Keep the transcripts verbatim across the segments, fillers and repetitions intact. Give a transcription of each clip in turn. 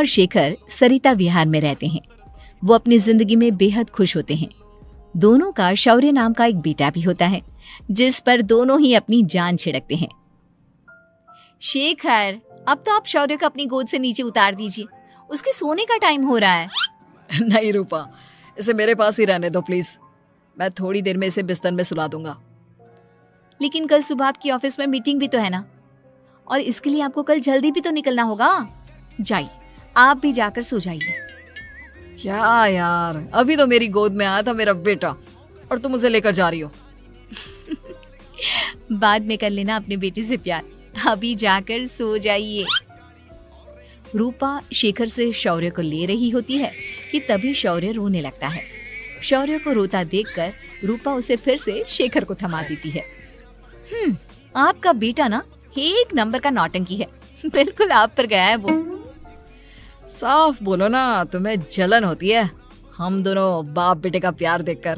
और शेखर सरिता विहार में रहते हैं। वो अपनी जिंदगी में बेहद खुश होते हैं। दोनों का शौर्य नाम का एक बेटा भी होता है, जिस पर दोनों ही अपनी जान छिड़कते हैं। शेखर, अब तो आप शौर्य को अपनी गोद से नीचे उतार दीजिए, उसके सोने का टाइम हो रहा है। नहीं रूपा, इसे मेरे पास ही रहने दो प्लीज। मैं थोड़ी देर में इसे बिस्तर में सुला दूंगा। लेकिन कल सुबह आपकी ऑफिस में मीटिंग भी तो है ना, और इसके लिए आपको कल जल्दी भी तो निकलना होगा। जाइए, आप भी जाकर सो जाइए। क्या यार, अभी तो मेरी गोद में आया था मेरा बेटा और तुम उसे लेकर जा रही हो। बाद में कर लेना अपने बेटे से प्यार, अभी जाकर सो जाइए। रूपा शेखर से शौर्य को ले रही होती है कि तभी शौर्य रोने लगता है। शौर्य को रोता देखकर रूपा उसे फिर से शेखर को थमा देती है। हम्म, आपका बेटा ना एक नंबर का नौटंकी है, बिल्कुल आप पर गया है वो। साफ बोलो ना, तुम्हें जलन होती है हम दोनों बाप बेटे का प्यार देखकर।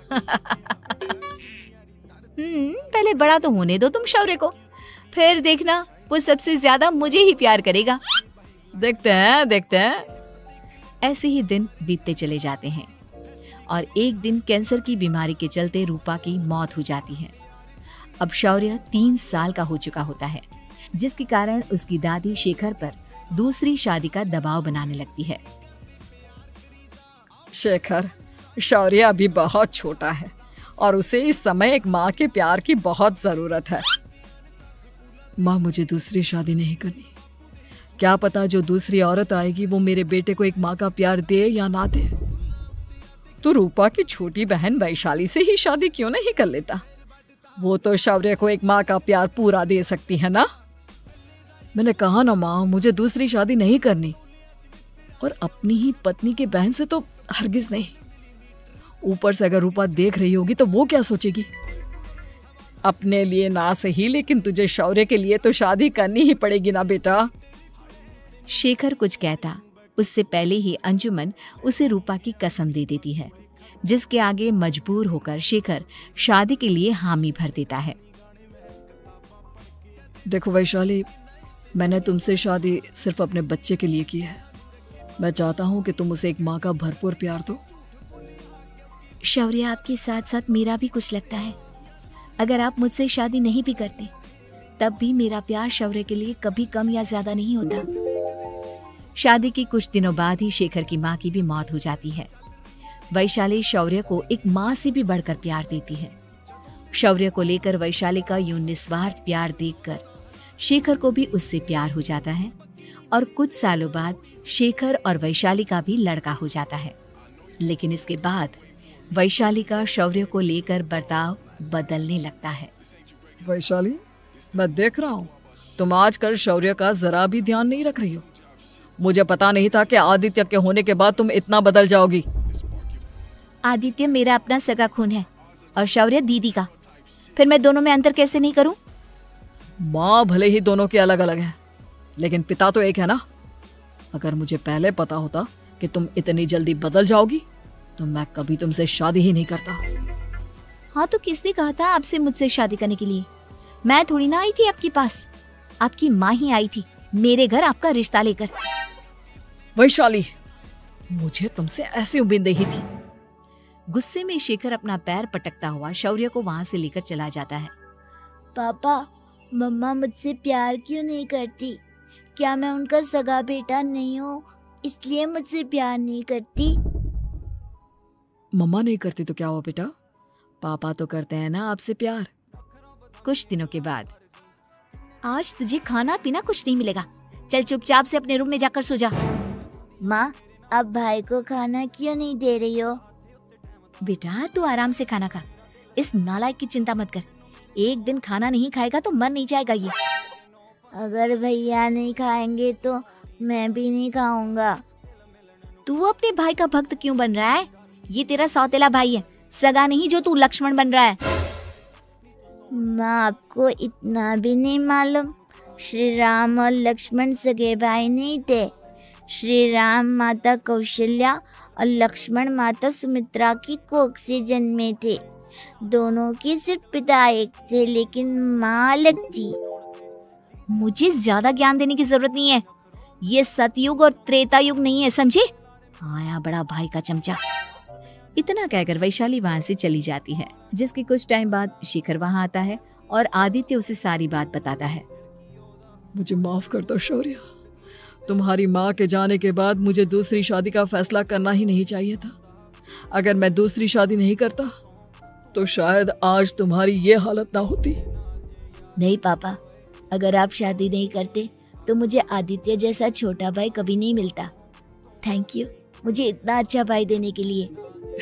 हम्म, पहले बड़ा तो होने दो तुम शौर्य को, फिर देखना वो सबसे ज्यादा मुझे ही प्यार करेगा। देखते हैं देखते हैं। ऐसे ही दिन बीतते चले जाते हैं और एक दिन कैंसर की बीमारी के चलते रूपा की मौत हो जाती है। अब शौर्य तीन साल का हो चुका होता है, जिसके कारण उसकी दादी शेखर पर दूसरी शादी का दबाव बनाने लगती है। शेखर, शौर्य अभी बहुत छोटा है और उसे इस समय एक माँ के प्यार की बहुत जरूरत है। माँ, मुझे दूसरी शादी नहीं करनी। क्या पता जो दूसरी औरत आएगी वो मेरे बेटे को एक माँ का प्यार दे या ना दे। तो रूपा की छोटी बहन वैशाली से ही शादी क्यों नहीं कर लेता? वो तो शौर्य को एक माँ का प्यार पूरा दे सकती है ना। मैंने कहा ना माँ, मुझे दूसरी शादी नहीं करनी, और अपनी ही पत्नी के बहन से तो हरगिज नहीं। ऊपर से अगर रूपा देख रही होगी तो वो क्या सोचेगी? अपने लिए ना सही, लेकिन तुझे शौर्य के लिए तो शादी करनी ही पड़ेगी ना बेटा। शेखर कुछ कहता उससे पहले ही अंजुमन उसे रूपा की कसम दे देती है, जिसके आगे मजबूर होकर शेखर शादी के लिए हामी भर देता है। देखो वैशाली, मैंने तुमसे शादी सिर्फ अपने बच्चे के लिए की है। मैं चाहता हूँ कि तुम उसे एक माँ का भरपूर प्यार दो। शौर्य, आपके साथ साथ मेरा भी कुछ लगता है। अगर आप मुझसे शादी नहीं भी करते तब भी मेरा प्यार शौर्य के लिए कभी कम या ज्यादा नहीं होता। शादी के कुछ दिनों बाद ही शेखर की माँ की भी मौत हो जाती है। वैशाली शौर्य को एक माँ से भी बढ़कर प्यार देती है। शौर्य को लेकर वैशाली का यूं निस्वार्थ प्यार देखकर शेखर को भी उससे प्यार हो जाता है और कुछ सालों बाद शेखर और वैशाली का भी लड़का हो जाता है। लेकिन इसके बाद वैशाली का शौर्य को लेकर बर्ताव बदलने लगता है। वैशाली, मैं देख रहा हूँ तुम आजकल शौर्य का जरा भी ध्यान नहीं रख रही हो। मुझे पता नहीं था कि आदित्य के होने के बाद तुम इतना बदल जाओगी। आदित्य मेरा अपना सगा खून है और शौर्य दीदी का, फिर मैं दोनों में अंतर कैसे नहीं करूं? माँ भले ही दोनों की अलग अलग है, लेकिन पिता तो एक है ना। अगर मुझे पहले पता होता कि तुम इतनी जल्दी बदल जाओगी तो मैं कभी तुमसे शादी ही नहीं करता। हाँ, तो किसने कहा था आपसे मुझसे शादी करने के लिए? मैं थोड़ी ना आई थी आपके पास, आपकी माँ ही आई थी मेरे घर आपका रिश्ता लेकर। वैशाली, मुझे तुमसे ऐसी उम्मीद नहीं थी। गुस्से में शेखर अपना पैर पटकता हुआ शौर्य को वहाँ से लेकर चला जाता है। पापा, मम्मा मुझसे प्यार क्यों नहीं करती? क्या मैं उनका सगा बेटा नहीं हूँ इसलिए मुझसे प्यार नहीं करती? मम्मा नहीं करती तो क्या हुआ बेटा, पापा तो करते हैं ना आपसे प्यार। कुछ दिनों के बाद, आज तुझे खाना पीना कुछ नहीं मिलेगा, चल चुपचाप से अपने रूम में जाकर सो जा। माँ, अब भाई को खाना क्यों नहीं दे रही हो? बेटा तू आराम से खाना खा, इस नालायक की चिंता मत कर। एक दिन खाना नहीं खाएगा तो मर नहीं जाएगा ये। अगर भैया नहीं खाएंगे तो मैं भी नहीं खाऊंगा। तू अपने भाई का भक्त क्यों बन रहा है? ये तेरा सौतेला भाई है, सगा नहीं जो तू लक्ष्मण बन रहा है। माँ, आपको इतना भी नहीं मालूम? श्री राम और लक्ष्मण सगे भाई नहीं थे। श्री राम माता कौशल्या और लक्ष्मण माता सुमित्रा की कोख से जन्मे थे। दोनों के सिर्फ पिता एक थे लेकिन माँ अलग थी। मुझे ज्यादा ज्ञान देने की जरूरत नहीं है, ये सतयुग और त्रेता युग नहीं है, समझे? आया बड़ा भाई का चमचा। इतना कहकर वैशाली वहां से चली जाती है, जिसके कुछ टाइम बाद शिखर वहां आता है और आदित्य उसे सारी बात बताता है। मुझे माफ कर दो शौर्य, तुम्हारी माँ के जाने के बाद मुझे दूसरी शादी का फैसला करना ही नहीं चाहिए था। अगर मैं दूसरी शादी नहीं करता तो शायद आज तुम्हारी ये हालत ना होती। नहीं पापा, अगर आप शादी नहीं करते तो मुझे आदित्य जैसा छोटा भाई कभी नहीं मिलता। थैंक यू मुझे इतना अच्छा भाई देने के लिए।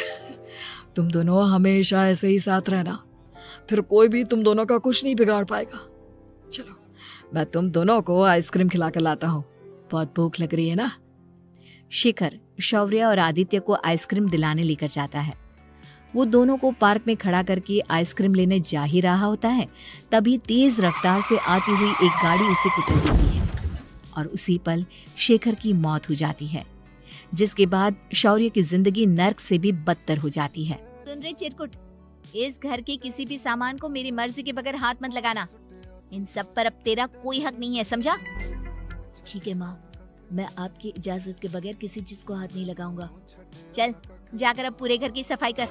तुम दोनों हमेशा ऐसे ही साथ रहना, फिर कोई भी तुम दोनों का कुछ नहीं बिगाड़ पाएगा। चलो मैं तुम दोनों को आइसक्रीम खिला कर लाता हूँ, बहुत भूख लग रही है ना। शिखर शौर्य और आदित्य को आइसक्रीम दिलाने लेकर जाता है। वो दोनों को पार्क में खड़ा करके आइसक्रीम लेने जा ही रहा होता है, तभी तेज रफ्तार से आती हुई एक गाड़ी उसे कुचल देती है और उसी पल शेखर की मौत हो जाती है, जिसके बाद शौर्य की जिंदगी नर्क से भी बदतर हो जाती है। सुन रे चिरकुट, इस घर के किसी भी सामान को मेरी मर्जी के बगैर हाथ मत लगाना। इन सब पर अब तेरा कोई हक नहीं है, समझा? ठीक है माँ, मैं आपकी इजाजत के बगैर किसी चीज को हाथ नहीं लगाऊंगा। चल जाकर अब पूरे घर की सफाई कर।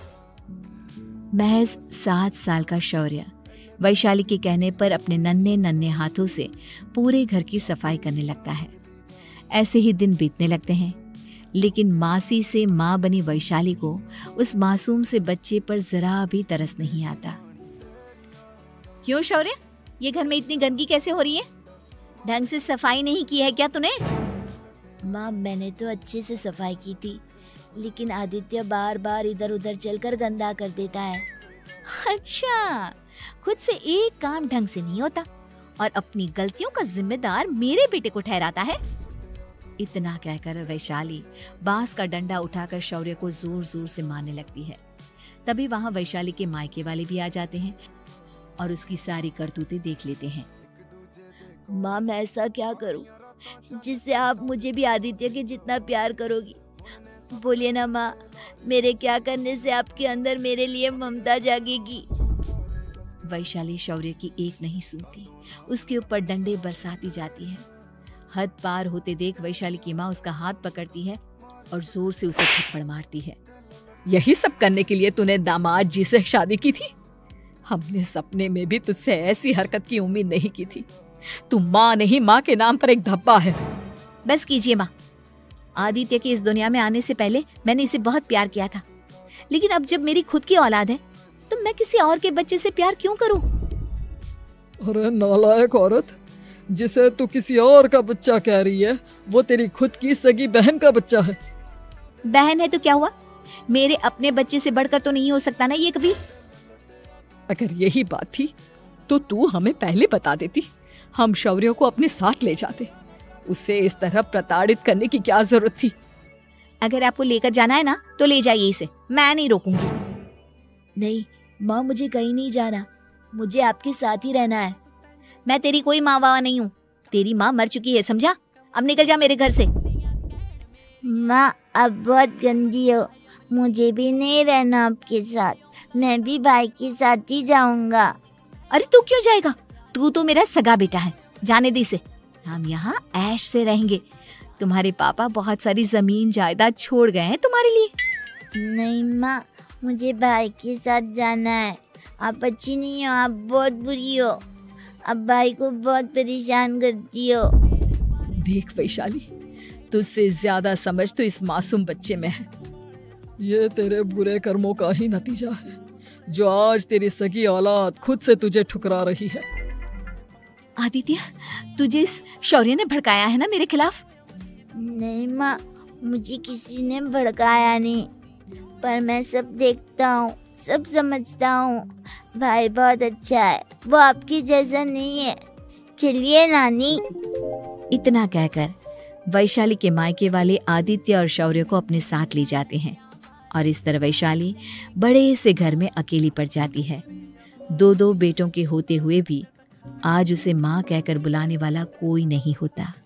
महज सात साल का शौर्य वैशाली के कहने पर अपने नन्हे नन्हे हाथों से पूरे घर की सफाई करने लगता है। ऐसे ही दिन बीतने लगते हैं, लेकिन मासी से माँ बनी वैशाली को उस मासूम से बच्चे पर जरा भी तरस नहीं आता। क्यों शौर्य, ये घर में इतनी गंदगी कैसे हो रही है? ढंग से सफाई नहीं की है क्या तूने? माँ मैंने तो अच्छे से सफाई की थी, लेकिन आदित्य बार बार इधर उधर चलकर गंदा कर देता है। अच्छा, खुद से एक काम ढंग से नहीं होता और अपनी गलतियों का जिम्मेदार मेरे बेटे को ठहराता है। इतना कहकर वैशाली बांस का डंडा उठाकर शौर्य को जोर जोर से मारने लगती है। तभी वहां वैशाली के मायके वाले भी आ जाते हैं और उसकी सारी करतूतें देख लेते हैं। माँ मैं ऐसा क्या करूं जिससे आप मुझे भी आदित्य के जितना प्यार करोगी? बोलिए ना माँ, मेरे क्या करने से आपके अंदर मेरे लिए ममता जागेगी? वैशाली शौर्य की एक नहीं सुनती, उसके ऊपर डंडे बरसाती जाती है। हद पार होते देख वैशाली की माँ उसका हाथ पकड़ती है और जोर से उसे थप्पड़ मारती है। यही सब करने के लिए तूने दामाद जी से शादी की थी? हमने सपने में भी तुझसे ऐसी हरकत की उम्मीद नहीं की थी। तू माँ नहीं, माँ के नाम पर एक धब्बा है। बस कीजिए माँ, आदित्य के इस दुनिया में आने से पहले मैंने इसे बहुत प्यार किया था, लेकिन अब जब मेरी खुद की औलाद है तो मैं किसी और के बच्चे से प्यार क्यों करूं? अरे नालायक औरत, जिसे तू किसी और का बच्चा कह रही है वो तेरी खुद की सगी बहन का बच्चा है। बहन है तो क्या हुआ, मेरे अपने बच्चे से बढ़कर तो नहीं हो सकता ना ये कभी। अगर यही बात थी तो तू हमें पहले बता देती, हम शौर्य को अपने साथ ले जाते। उसे इस तरह प्रताड़ित करने की क्या जरूरत थी? अगर आपको लेकर जाना है ना तो ले जाइए इसे, मैं नहीं रोकूंगी। नहीं माँ, मुझे कहीं नहीं जाना, मुझे आपके साथ ही रहना है। मैं तेरी कोई माँ बाबा नहीं हूँ, तेरी माँ मर चुकी है, समझा? अब निकल जा मेरे घर से। माँ आप बहुत गंदी हो, मुझे भी नहीं रहना आपके साथ, मैं भी भाई के साथ ही जाऊंगा। अरे तू क्यों जाएगा, तू तो मेरा सगा बेटा है, जाने दे इसे। हम यहाँ ऐश से रहेंगे, तुम्हारे पापा बहुत सारी जमीन जायदाद छोड़ गए हैं तुम्हारे लिए। नहीं माँ, मुझे भाई के साथ जाना है। आप अच्छी नहीं हो, आप बहुत बुरी हो, आप भाई को बहुत परेशान करती हो। देख वैशाली, तुझसे ज्यादा समझ तो इस मासूम बच्चे में है। ये तेरे बुरे कर्मों का ही नतीजा है, जो आज तेरी सगी औलाद खुद से तुझे ठुकरा रही है। आदित्य, तुझे इस शौर्य ने भड़काया है ना मेरे खिलाफ? नहीं माँ, मुझे किसी ने भड़काया नहीं, पर मैं सब देखता हूँ, सब समझता हूँ। भाई बहुत अच्छा है, वो आपकी जैसा नहीं है। चलिए नानी। इतना कहकर वैशाली के मायके वाले आदित्य और शौर्य को अपने साथ ले जाते हैं और इस तरह वैशाली बड़े से घर में अकेली पड़ जाती है। दो दो बेटों के होते हुए भी आज उसे माँ कहकर बुलाने वाला कोई नहीं होता।